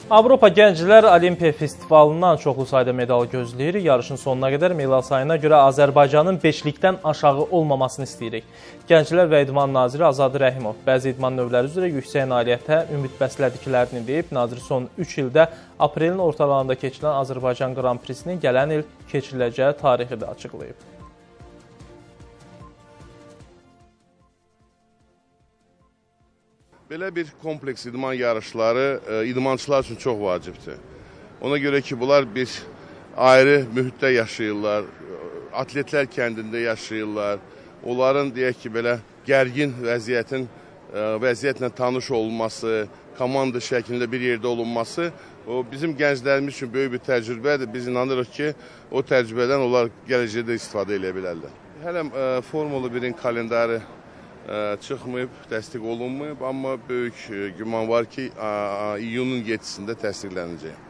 Avropa Gənclər Olimpiya Festivalından çoxlu sayda medal gözləyir. Yarışın sonuna qədər medal sayına görə Azərbaycanın beşlikdən aşağı olmamasını istəyirik. Gənclər və İdman Naziri Azad Rəhimov bəzi idman növləri üzrə yüksək nailiyyətə ümid bəslədiklərini deyib. Nazir son 3 ildə aprelin ortalarında keçilən Azərbaycan Qran Prisinin gələn il keçiriləcəyi tarixi də açıqlayıb. Belə bir kompleks idman yarışları idmançılar üçün çox vacibdir. Ona görə ki, bunlar bir ayrı mühitdə yaşayırlar, atletlər kəndində yaşayırlar. Onların, deyək ki, belə gərgin vəziyyətlə tanış olması, komanda şəklində bir yerdə olunması bizim gənclərimiz üçün böyük bir təcrübədir. Biz inanırıq ki, o təcrübədən onlar gələcəkdə istifadə edə bilərlər. Hələm Formula 1-in kalendarı çıxmayıb, təsdiq olunmayıb, amma böyük güman var ki, iyunun 7-sində təsdiqlənəcək.